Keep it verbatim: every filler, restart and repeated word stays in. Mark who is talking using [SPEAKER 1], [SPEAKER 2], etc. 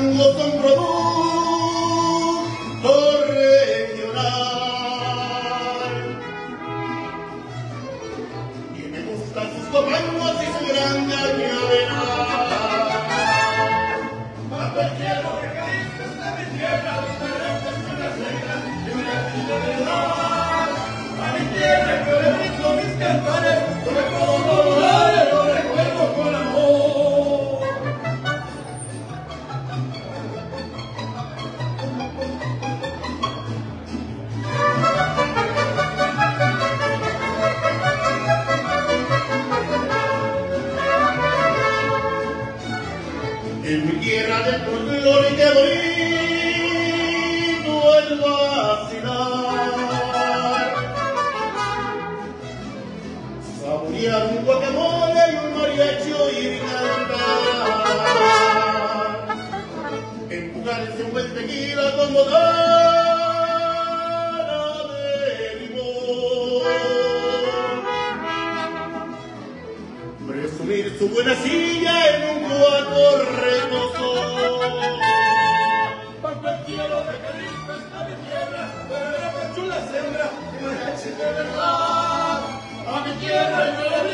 [SPEAKER 1] tango son producto regional. Y me gustan sus copangos y su gran cañaveral. Cuando el cielo recariste está mi tierra, diferentes son las reglas y una vida de verdad. A mi tierra yo le brindo mis cantares, yo me puedo doblar, lo recuerdo con amor. En mi tierra de folclore y qué bonito el vacilar, saborear un guacamole y un mariachi y cantar, empujarse un buen tequila con botana de limón, presumir su buena silla en un cuarto retozón. Bajo el cielo de Jalisco está mi tierra, pero era más chula sembra y mariachi de verdad. A mi tierra yo le